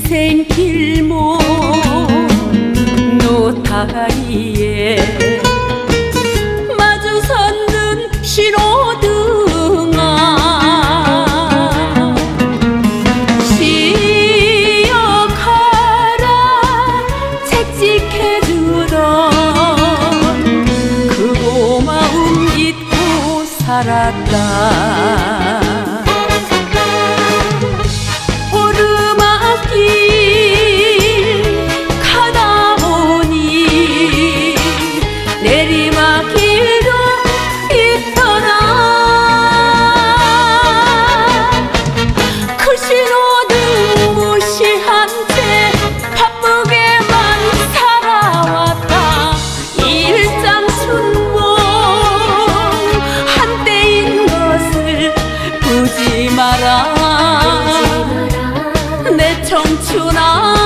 인생 길목 노타리에 마주 섰는 신호등아 시역하라 책찍해주던 그 고마움 잊고 살았다. 내리막길도 있더라. 그 신호등 무시한 채 바쁘게만 살아왔다. 일장춘봉 한때인 것을 보지 마라. 내 청춘아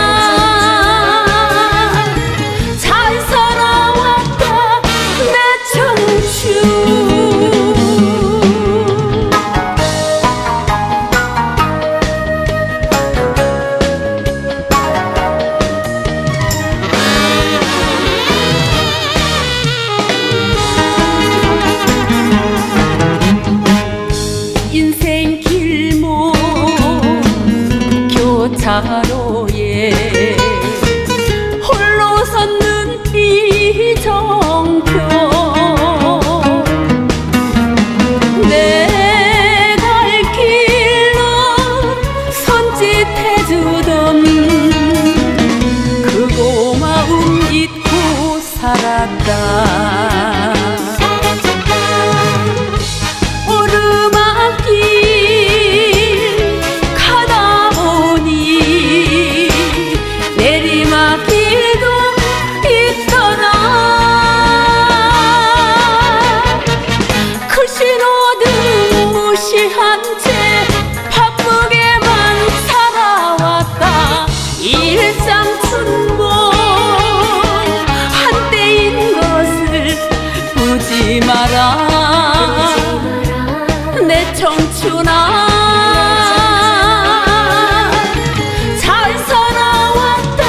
인생 길목 교차로에 홀로 섰는 이정표 내 갈 길로 손짓해주던 그 고마움 잊고 살았다. 내리막길도 있더라. 그 신호등 무시한 채 바쁘게만 살아왔다. 일장춘봉 한때인 것을 보지 마라. 내 청춘아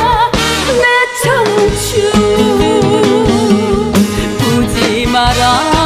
보지 마라.